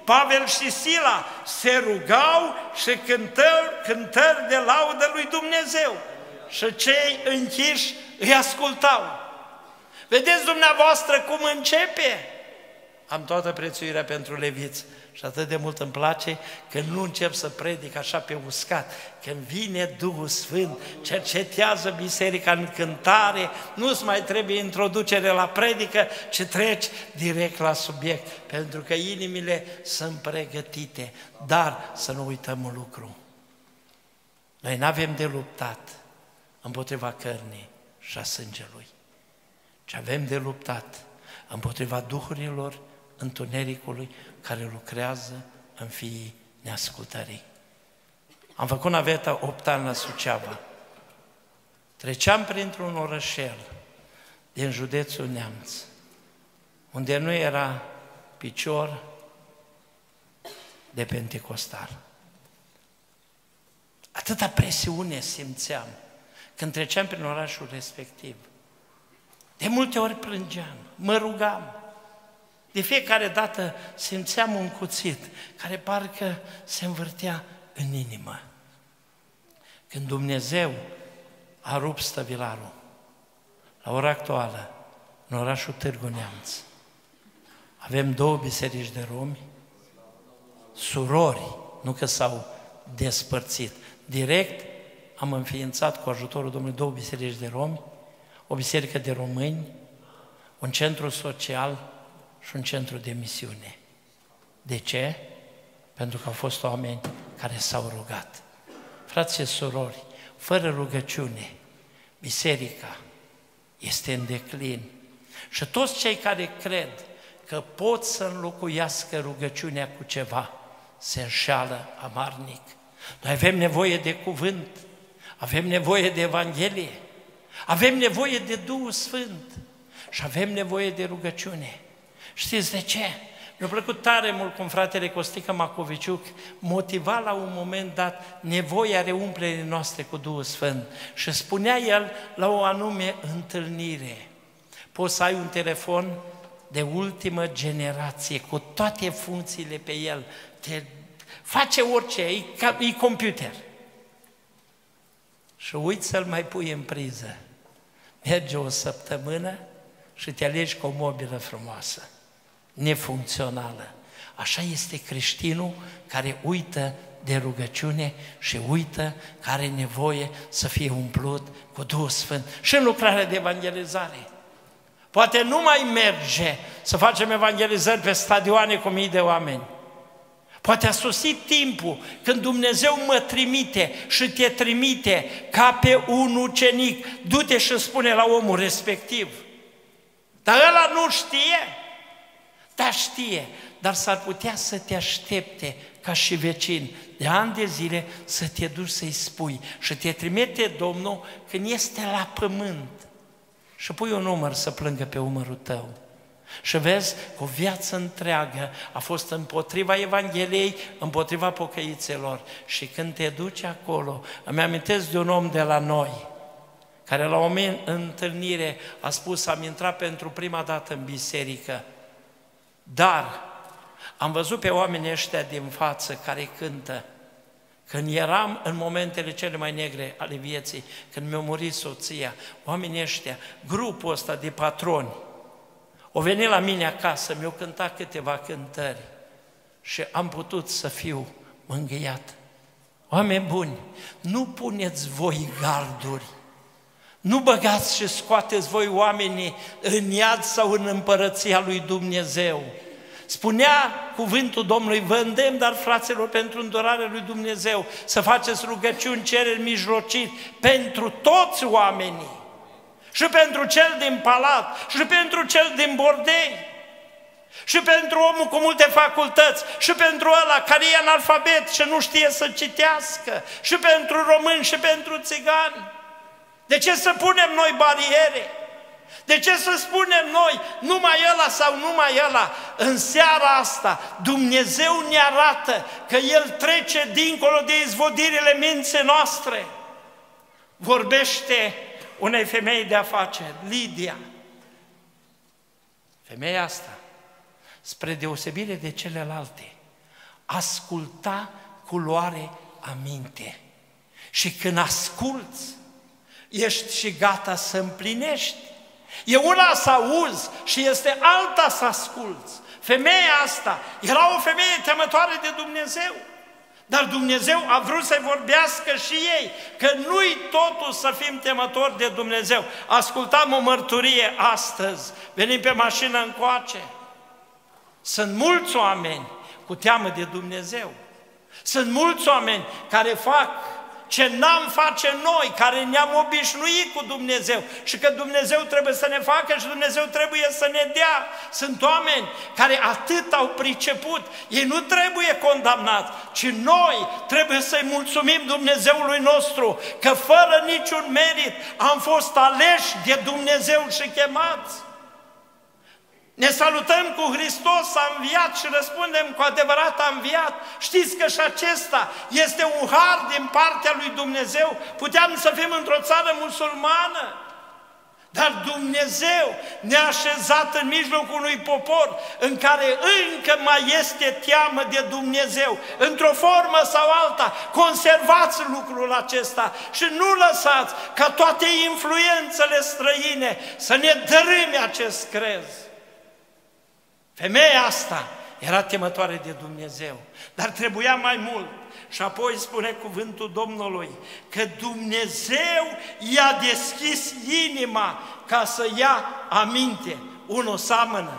Pavel și Sila se rugau și cântau cântări de laudă lui Dumnezeu. Și cei închiși îi ascultau. Vedeți dumneavoastră cum începe? Am toată prețuirea pentru leviți și atât de mult îmi place că nu încep să predic așa pe uscat. Când vine Duhul Sfânt, cercetează biserica în cântare, nu-ți mai trebuie introducere la predică, ci treci direct la subiect, pentru că inimile sunt pregătite. Dar să nu uităm un lucru. Noi n-avem de luptat împotriva cărnii și a sângelui, ci avem de luptat împotriva duhurilor întunericului care lucrează în fiii neascultării. Am făcut naveta opt ani la Suceava. Treceam printr-un orășel din județul Neamț, unde nu era picior de pentecostal. Atâta presiune simțeam când treceam prin orașul respectiv. De multe ori plângeam, mă rugam. De fiecare dată simțeam un cuțit care parcă se învârtea în inimă. Când Dumnezeu a rupt stăvilarul, la ora actuală, în orașul Târgu Neamț, avem două biserici de romi, surori, nu că s-au despărțit. Direct am înființat cu ajutorul Domnului două biserici de romi, o biserică de români, un centru social și un centru de misiune. De ce? Pentru că au fost oameni care s-au rugat. Frați și surori, fără rugăciune, biserica este în declin. Și toți cei care cred că pot să înlocuiască rugăciunea cu ceva, se înșeală amarnic. Noi avem nevoie de cuvânt, avem nevoie de Evanghelie, avem nevoie de Duhul Sfânt și avem nevoie de rugăciune. Știți de ce? Mi-a plăcut tare mult cum fratele Costică Macoviciuc motiva la un moment dat nevoia reumplerii noastre cu Duhul Sfânt și spunea el la o anume întâlnire: poți să ai un telefon de ultimă generație cu toate funcțiile pe el, te face orice, e, ca, e computer. Și uiți să-l mai pui în priză. Merge o săptămână și te alegi cu o mobilă frumoasă, nefuncțională. Așa este creștinul care uită de rugăciune și uită că are nevoie să fie umplut cu Duhul Sfânt. Și în lucrarea de evangelizare. Poate nu mai merge să facem evangelizări pe stadioane cu mii de oameni. Poate a sosit timpul când Dumnezeu mă trimite și te trimite ca pe un ucenic. Du-te și spune la omul respectiv. Dar ăla nu știe. Dar știe, dar s-ar putea să te aștepte ca și vecin de ani de zile să te duci să-i spui și te trimite Domnul când este la pământ și pui un umăr să plângă pe umărul tău. Și vezi că o viață întreagă a fost împotriva Evangheliei, împotriva pocăiților. Și când te duci acolo, îmi amintesc de un om de la noi, care la o întâlnire a spus: am intrat pentru prima dată în biserică, dar am văzut pe oamenii ăștia din față care cântă. Când eram în momentele cele mai negre ale vieții, când mi-a murit soția, oamenii ăștia, grupul ăsta de patroni, au venit la mine acasă, mi-au cântat câteva cântări și am putut să fiu mângâiat. Oameni buni, nu puneți voi garduri, nu băgați și scoateți voi oamenii în iad sau în împărăția lui Dumnezeu. Spunea cuvântul Domnului: vă îndemn, dar fraților, pentru îndurarea lui Dumnezeu, să faceți rugăciuni, cereri, mijlociri pentru toți oamenii. Și pentru cel din palat, și pentru cel din bordei, și pentru omul cu multe facultăți, și pentru ăla care e analfabet și nu știe să citească, și pentru români, și pentru țigani. De ce să punem noi bariere? De ce să spunem noi numai ăla sau numai ăla? În seara asta Dumnezeu ne arată că El trece dincolo de izvodirile minții noastre. Vorbește unei femei de afaceri, Lidia. Femeia asta, spre deosebire de celelalte, Asculta cu luare aminte. Și când asculți, ești și gata să împlinești. E una să auzi și este alta să asculți. Femeia asta era o femeie temătoare de Dumnezeu. Dar Dumnezeu a vrut să-i vorbească și ei, că nu-i totul să fim temători de Dumnezeu. Ascultam o mărturie astăzi, venim pe mașină încoace. Sunt mulți oameni cu teamă de Dumnezeu. Sunt mulți oameni care fac ce n-am face noi, care ne-am obișnuit cu Dumnezeu și că Dumnezeu trebuie să ne facă și Dumnezeu trebuie să ne dea. Sunt oameni care atât au priceput, ei nu trebuie condamnați, ci noi trebuie să-i mulțumim Dumnezeului nostru că fără niciun merit am fost aleși de Dumnezeu și chemați. Ne salutăm cu Hristos a înviat și răspundem cu adevărat a înviat. Știți că și acesta este un har din partea lui Dumnezeu. Puteam să fim într-o țară musulmană, dar Dumnezeu ne-a așezat în mijlocul unui popor în care încă mai este teamă de Dumnezeu. Într-o formă sau alta, conservați lucrul acesta și nu lăsați ca toate influențele străine să ne dărâme acest crez. Femeia asta era temătoare de Dumnezeu, dar trebuia mai mult. Și apoi spune cuvântul Domnului că Dumnezeu i-a deschis inima ca să ia aminte. Unul seamănă,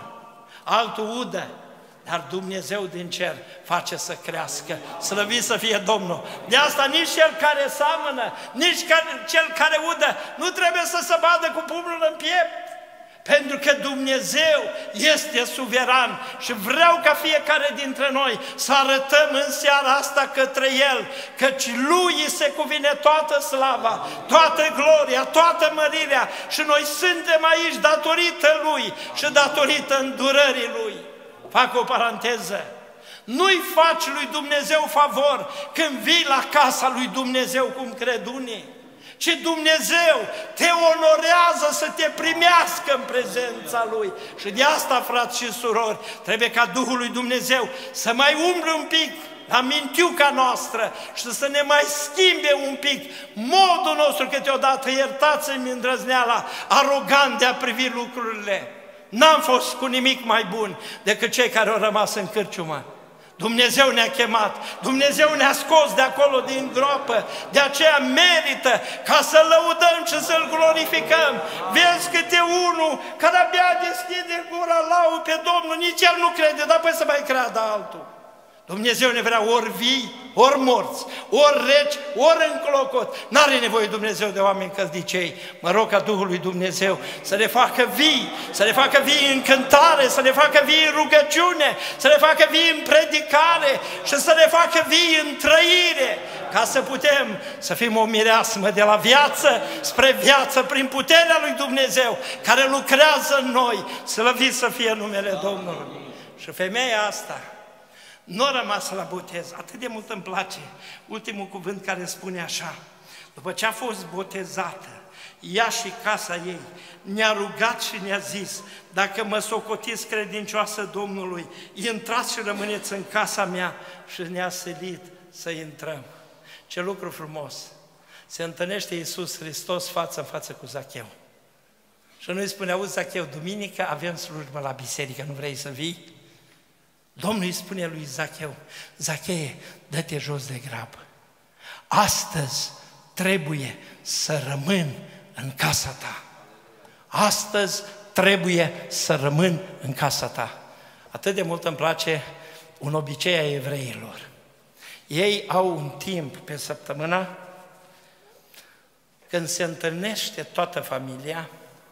altul udă, dar Dumnezeu din cer face să crească. Slăvit să fie Domnul! De asta nici cel care seamănă, nici cel care udă, nu trebuie să se badă cu pumnul în piept. Pentru că Dumnezeu este suveran și vreau ca fiecare dintre noi să arătăm în seara asta către El, căci Lui îi se cuvine toată slava, toată gloria, toată mărirea și noi suntem aici datorită Lui și datorită îndurării Lui. Fac o paranteză. Nu-i faci lui Dumnezeu favor când vii la casa lui Dumnezeu cum cred unii, ci Dumnezeu te onorează să te primească în prezența Lui. Și de asta, frați și surori, trebuie ca Duhul lui Dumnezeu să mai umble un pic la mintiuca noastră și să ne mai schimbe un pic modul nostru câteodată, iertați-mi îndrăzneala, arogant de a privi lucrurile. N-am fost cu nimic mai bun decât cei care au rămas în cârciumă. Dumnezeu ne-a chemat, Dumnezeu ne-a scos de acolo din groapă, de aceea merită ca să-L lăudăm și să-L glorificăm. Vezi câte unul care abia deschide gura, laud pe Domnul, nici el nu crede, dar păi să mai creadă altul. Dumnezeu ne vrea ori vii, ori morți, ori reci, ori în clocot. N-are nevoie Dumnezeu de oameni căsnicei. Mă rog ca Duhul lui Dumnezeu să ne facă vii, să ne facă vii în cântare, să ne facă vii în rugăciune, să ne facă vii în predicare și să ne facă vii în trăire, ca să putem să fim o mireasmă de la viață spre viață prin puterea lui Dumnezeu care lucrează în noi. Slăvit să fie numele Domnului. Și femeia asta nu a rămas la botez, atât de mult îmi place ultimul cuvânt care spune așa: după ce a fost botezată, ea și casa ei ne-a rugat și ne-a zis: dacă mă socotiți credincioasă Domnului, intrați și rămâneți în casa mea. Și ne-a silit să intrăm. Ce lucru frumos! Se întâlnește Iisus Hristos față în față cu Zacheu. Și nu îi spune: auzi Zacheu, duminică avem slujbă la biserică, nu vrei să vii? Domnul îi spune lui Zacheu: Zacheie, dă-te jos de grabă. Astăzi trebuie să rămân în casa ta. Astăzi trebuie să rămân în casa ta. Atât de mult îmi place un obicei a evreilor. Ei au un timp pe săptămână când se întâlnește toată familia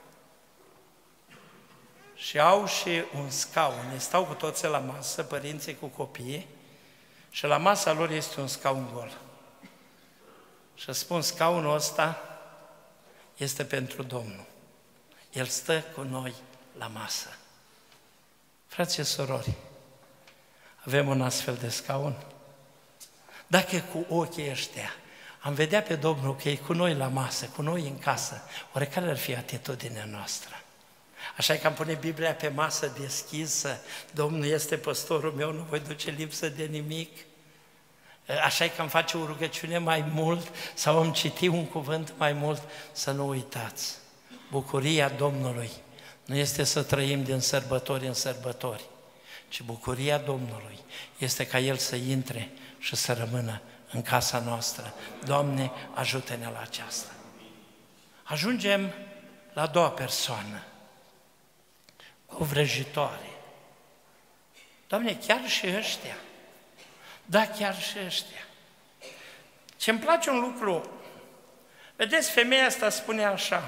și au și un scaun, ne stau cu toții la masă, părinții cu copiii, și la masa lor este un scaun gol. Și spun, scaunul ăsta este pentru Domnul. El stă cu noi la masă. Frați și surori, avem un astfel de scaun? Dacă cu ochii ăștia am vedea pe Domnul că e cu noi la masă, cu noi în casă, oare care ar fi atitudinea noastră? Așa că am pune Biblia pe masă deschisă, Domnul este păstorul meu, nu voi duce lipsă de nimic. Așa că am face o rugăciune mai mult sau am citi un cuvânt mai mult, să nu uitați. Bucuria Domnului nu este să trăim din sărbători în sărbători, ci bucuria Domnului este ca El să intre și să rămână în casa noastră. Doamne, ajută-ne la aceasta. Ajungem la a doua persoană, o vrăjitoare. Doamne, chiar și ăștia, da, chiar și ăștia. Ce-mi place un lucru, vedeți, femeia asta spune așa,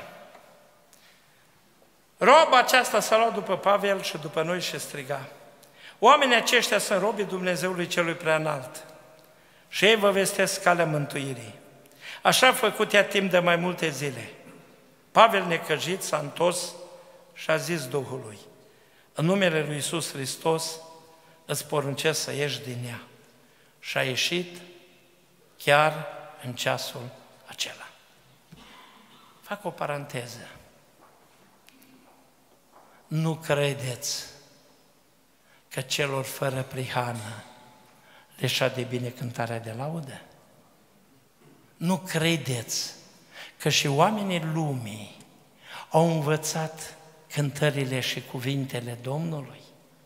roba aceasta s-a luat după Pavel și după noi și striga, oamenii aceștia sunt robii Dumnezeului Celui Preanalt și ei vă vestesc calea mântuirii. Așa a făcut ea timp de mai multe zile. Pavel, necăjit, s-a întors și a zis Duhului, în numele lui Iisus Hristos îți poruncesc să ieși din ea. Și a ieșit chiar în ceasul acela. Fac o paranteză. Nu credeți că celor fără prihană le șade bine cântarea de laudă? Nu credeți că și oamenii lumii au învățat cântările și cuvintele Domnului?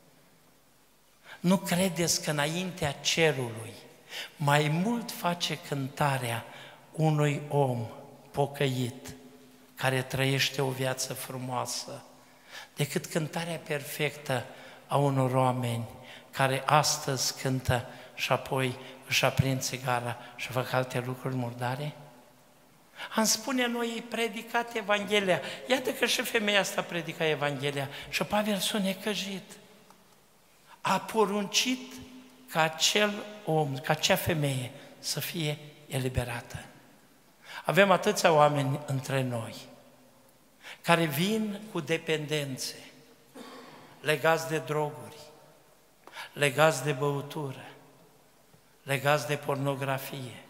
Nu credeți că înaintea cerului mai mult face cântarea unui om pocăit care trăiește o viață frumoasă decât cântarea perfectă a unor oameni care astăzi cântă și apoi își aprind țigara și fac alte lucruri murdare? Am spune noi, predicat Evanghelia. Iată că și femeia asta predica Evanghelia și Pavel s-a necăjit. A poruncit ca acel om, ca acea femeie să fie eliberată. Avem atâția oameni între noi care vin cu dependențe, legați de droguri, legați de băutură, legați de pornografie,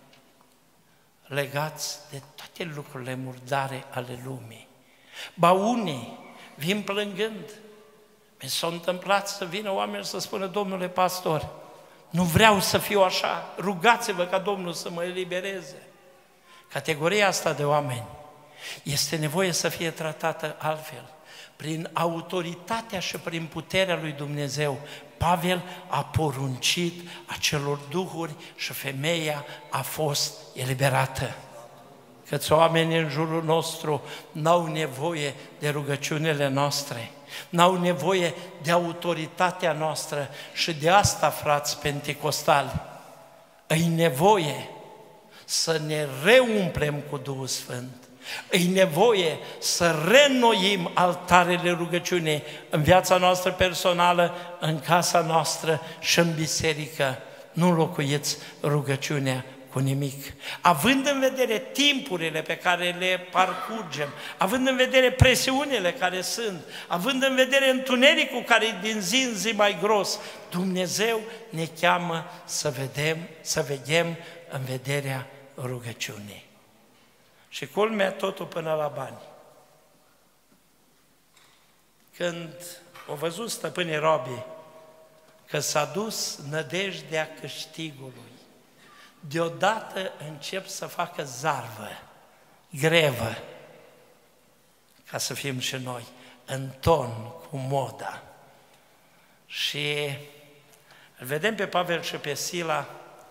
legați de toate lucrurile murdare ale lumii. Ba unii vin plângând. Mi s-a întâmplat să vină oameni să spună, domnule pastor, nu vreau să fiu așa, rugați-vă ca Domnul să mă elibereze. Categoria asta de oameni este nevoie să fie tratată altfel. Prin autoritatea și prin puterea lui Dumnezeu, Pavel a poruncit acelor duhuri și femeia a fost eliberată. Câți oameni în jurul nostru n-au nevoie de rugăciunile noastre, n-au nevoie de autoritatea noastră și de asta, frați penticostali, îi nevoie să ne reumplem cu Duhul Sfânt. Îi nevoie să reînnoim altarele rugăciunii în viața noastră personală, în casa noastră și în biserică. Nu locuiți rugăciunea cu nimic. Având în vedere timpurile pe care le parcurgem, având în vedere presiunile care sunt, având în vedere întunericul care e din zi în zi mai gros, Dumnezeu ne cheamă să vedem, să veghem în vederea rugăciunii. Și culmea totul până la bani. Când au văzut stăpânii robii că s-a dus nădejdea câștigului, deodată încep să facă zarvă, grevă, ca să fim și noi în ton cu moda. Și îl vedem pe Pavel și pe Sila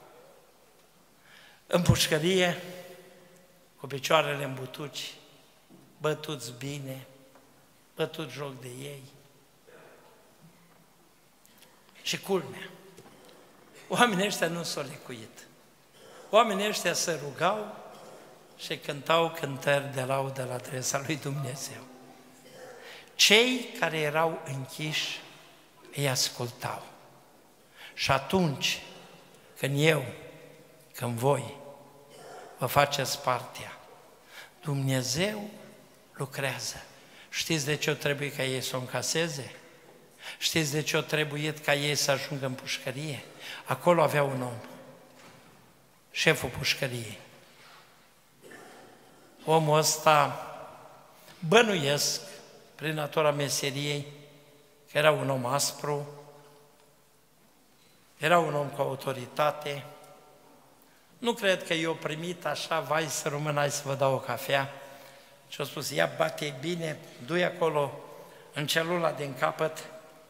în pușcărie, cu picioarele în butuci, bătuți bine, bătut joc de ei. Și culmea, oamenii ăștia nu s-au lecuit. Oamenii ăștia se rugau și cântau cântări de laudă la adresa lui Dumnezeu. Cei care erau închiși îi ascultau. Și atunci, când eu, când voi vă faceți partea, Dumnezeu lucrează. Știți de ce o trebuie ca ei să o încaseze? Știți de ce o trebuit ca ei să ajungă în pușcărie? Acolo avea un om, șeful pușcăriei. Omul ăsta, bănuiesc, prin natura meseriei, că era un om aspru, era un om cu autoritate. Nu cred că i-o primit așa, vai să rămân, hai să vă dau o cafea. Și a spus, ia bate bine, du-i acolo în celula din capăt.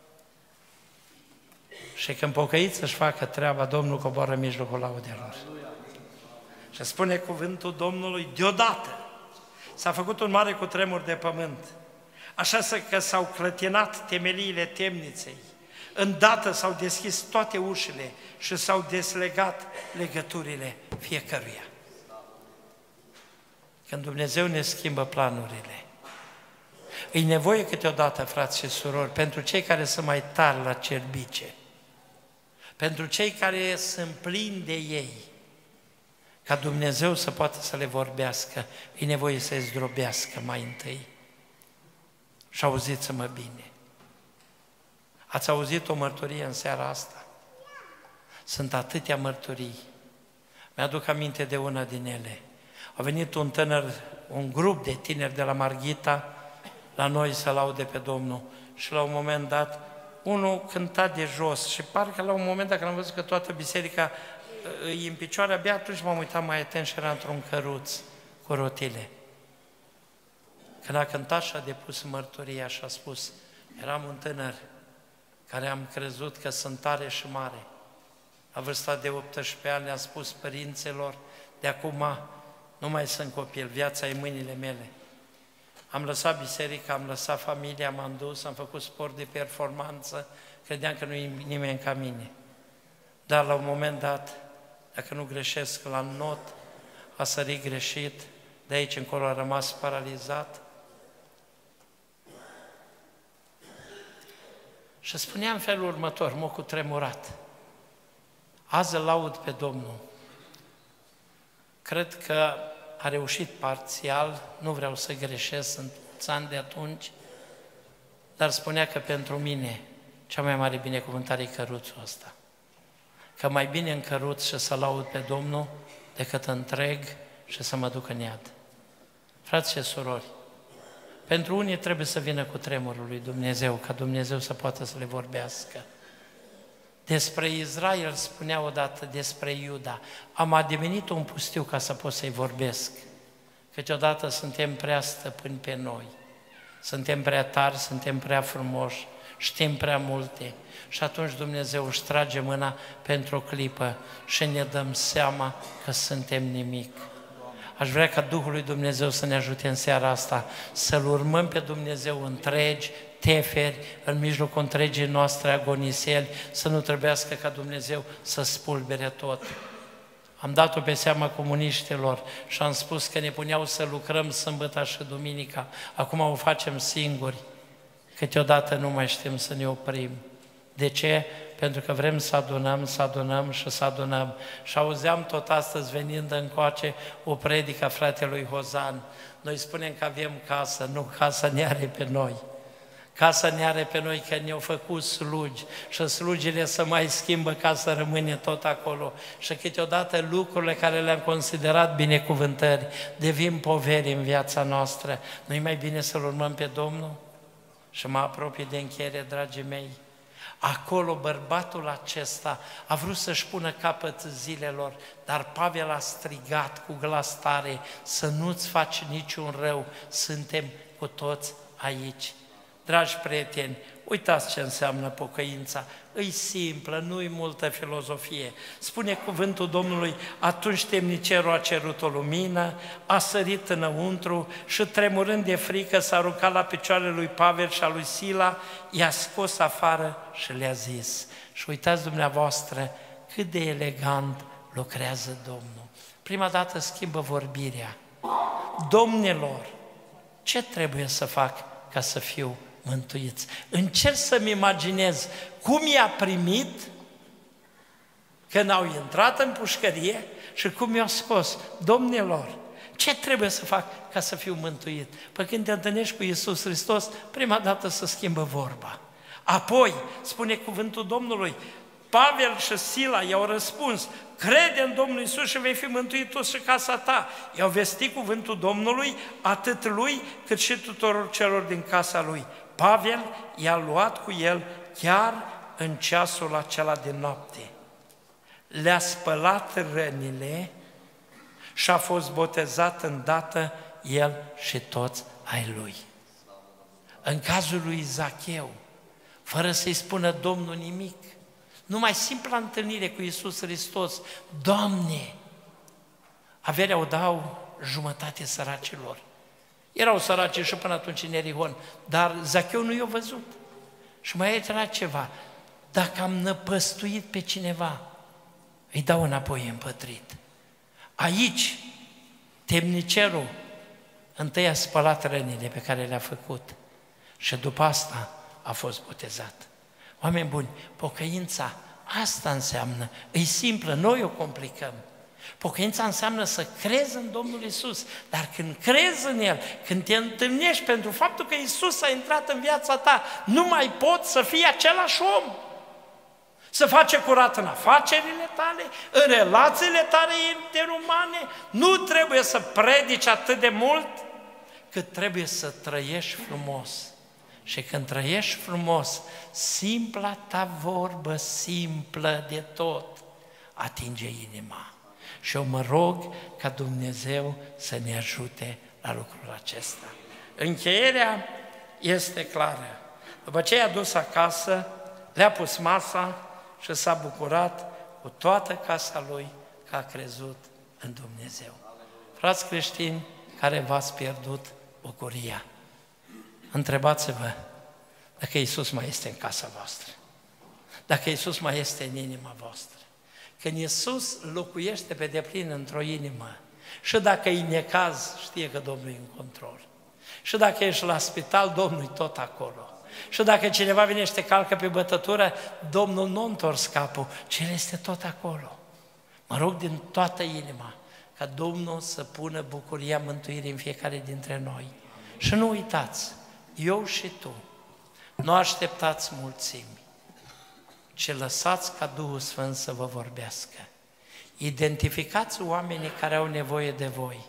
Și când pocăiți să-și facă treaba, Domnul coboară în mijlocul laudelor. Și spune cuvântul Domnului, deodată s-a făcut un mare cutremur de pământ, așa că s-au clătinat temeliile temniței, îndată s-au deschis toate ușile și s-au deslegat legăturile fiecăruia. Când Dumnezeu ne schimbă planurile, e nevoie câteodată, frați și surori, pentru cei care sunt mai tari la cerbice, pentru cei care sunt plini de ei, ca Dumnezeu să poată să le vorbească, e nevoie să-i zdrobească mai întâi. Și auziți-mă bine. Ați auzit o mărturie în seara asta? Sunt atâtea mărturii. Mi-aduc aminte de una din ele. A venit un tânăr, un grup de tineri de la Marghita la noi să laude pe Domnul și la un moment dat unul cânta de jos și parcă la un moment dat când am văzut că toată biserica e în picioare, abia atunci m-am uitat mai atent și era într-un căruț cu rotile. Când a cântat și a depus mărturia și a spus, eram un tânăr care am crezut că sunt tare și mare. La vârsta de optsprezece ani a spus părinților, de acum nu mai sunt copil, viața e mâinile mele. Am lăsat biserica, am lăsat familia, m-am dus, am făcut sport de performanță, credeam că nu e nimeni ca mine. Dar la un moment dat, dacă nu greșesc la not, a sărit greșit, de aici încolo a rămas paralizat. Și spunea în felul următor, m-a cutremurat. Azi îl laud pe Domnul. Cred că a reușit parțial, nu vreau să greșesc, sunt ani de atunci, dar spunea că pentru mine cea mai mare binecuvântare e căruțul ăsta. Că mai bine în căruț și să laud pe Domnul decât întreg și să mă duc în iad. Frați și surori, pentru unii trebuie să vină cu tremurul lui Dumnezeu, ca Dumnezeu să poată să le vorbească. Despre Israel spunea odată despre Iuda, am adevenit un pustiu ca să pot să-i vorbesc. Câteodată suntem prea stăpâni pe noi, suntem prea tari, suntem prea frumoși, știm prea multe și atunci Dumnezeu își trage mâna pentru o clipă și ne dăm seama că suntem nimic. Aș vrea ca Duhul lui Dumnezeu să ne ajute în seara asta, să-L urmăm pe Dumnezeu întregi, teferi, în mijlocul întregii noastre agoniseli, să nu trebuiască ca Dumnezeu să spulbere tot. Am dat-o pe seama comuniștilor și am spus că ne puneau să lucrăm sâmbătă și duminica, acum o facem singuri. Câteodată nu mai știm să ne oprim. De ce? Pentru că vrem să adunăm, să adunăm și să adunăm. Și auzeam tot astăzi venind încoace o predică a fratelui Hozan. Noi spunem că avem casă, nu casa ne are pe noi. Casa ne are pe noi că ne-au făcut slugi și slugile se mai schimbă ca să rămâne tot acolo. Și câteodată lucrurile care le-am considerat binecuvântări devin poveri în viața noastră. Nu-i mai bine să-L urmăm pe Domnul? Și mă apropii de încheiere, dragii mei. Acolo bărbatul acesta a vrut să-și pună capăt zilelor, dar Pavel a strigat cu glas tare, să nu-ți faci niciun rău, suntem cu toți aici. Dragi prieteni, uitați ce înseamnă pocăința, e simplă, nu-i multă filozofie. Spune cuvântul Domnului, atunci temnicerul a cerut o lumină, a sărit înăuntru și tremurând de frică s-a aruncat la picioarele lui Pavel și a lui Sila, i-a scos afară și le-a zis. Și uitați dumneavoastră cât de elegant lucrează Domnul. Prima dată schimbă vorbirea. Domnilor, ce trebuie să fac ca să fiu mântuiți? Încerc să-mi imaginez cum i-a primit când au intrat în pușcărie și cum i-a scos. Domnilor, ce trebuie să fac ca să fiu mântuit? Păi când te întâlnești cu Iisus Hristos, prima dată să schimbă vorba. Apoi, spune cuvântul Domnului, Pavel și Sila i-au răspuns, crede în Domnul Iisus și vei fi mântuit tu și casa ta. I-au vestit cuvântul Domnului atât lui cât și tuturor celor din casa lui. Pavel i-a luat cu el chiar în ceasul acela de noapte. Le-a spălat rănile și a fost botezat îndată el și toți ai lui. În cazul lui Zacheu, fără să-i spună Domnul nimic, numai simpla întâlnire cu Iisus Hristos, Doamne, averea o dau jumătate săracilor. Erau săraci și până atunci în Ierihon, dar Zacheu nu i-a văzut. Și mai era ceva, dacă am năpăstuit pe cineva, îi dau înapoi împătrit. Aici, temnicerul întâi a spălat rănile pe care le-a făcut și după asta a fost botezat. Oameni buni, pocăința asta înseamnă, e simplă, noi o complicăm. Pocăința înseamnă să crezi în Domnul Iisus, dar când crezi în El, când te întâlnești pentru faptul că Iisus a intrat în viața ta, nu mai poți să fii același om. Să face curat în afacerile tale, în relațiile tale interumane, nu trebuie să predici atât de mult, cât trebuie să trăiești frumos. Și când trăiești frumos, simpla ta vorbă, simplă de tot, atinge inima. Și eu mă rog ca Dumnezeu să ne ajute la lucrul acesta. Încheierea este clară. După ce i-a dus acasă, le-a pus masa și s-a bucurat cu toată casa lui că a crezut în Dumnezeu. Frați creștini care v-ați pierdut bucuria, întrebați-vă dacă Iisus mai este în casa voastră, dacă Iisus mai este în inima voastră. Când Iisus locuiește pe deplin într-o inimă și dacă e necaz, știe că Domnul e în control. Și dacă ești la spital, Domnul e tot acolo. Și dacă cineva vine și te calcă pe bătătură, Domnul nu întors capul, ci El este tot acolo. Mă rog din toată inima ca Domnul să pună bucuria mântuirii în fiecare dintre noi. Și nu uitați, eu și tu, nu așteptați mulțimi, ci lăsați ca Duhul Sfânt să vă vorbească. Identificați oamenii care au nevoie de voi.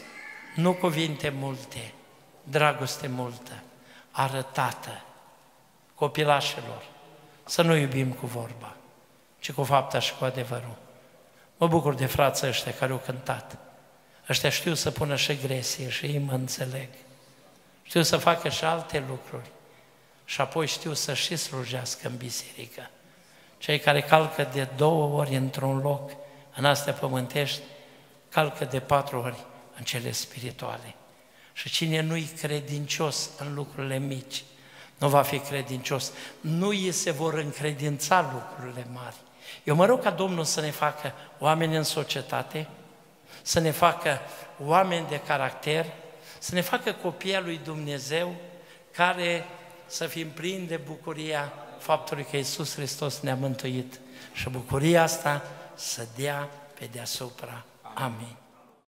Nu cuvinte multe, dragoste multă, arătată copilașilor. Să nu iubim cu vorba, ci cu fapta și cu adevărul. Mă bucur de frații ăștia care au cântat. Ăștia știu să pună și gresie și ei mă înțeleg. Știu să facă și alte lucruri. Și apoi știu să și slujească în biserică. Cei care calcă de două ori într-un loc, în astea pământești, calcă de patru ori în cele spirituale. Și cine nu-i credincios în lucrurile mici, nu va fi credincios. Nu îi se vor încredința lucrurile mari. Eu mă rog ca Domnul să ne facă oameni în societate, să ne facă oameni de caracter, să ne facă copii al lui Dumnezeu, care să fim plini de bucuria faptului că Iisus Hristos ne-a mântuit și bucuria asta să dea pe deasupra. Amin.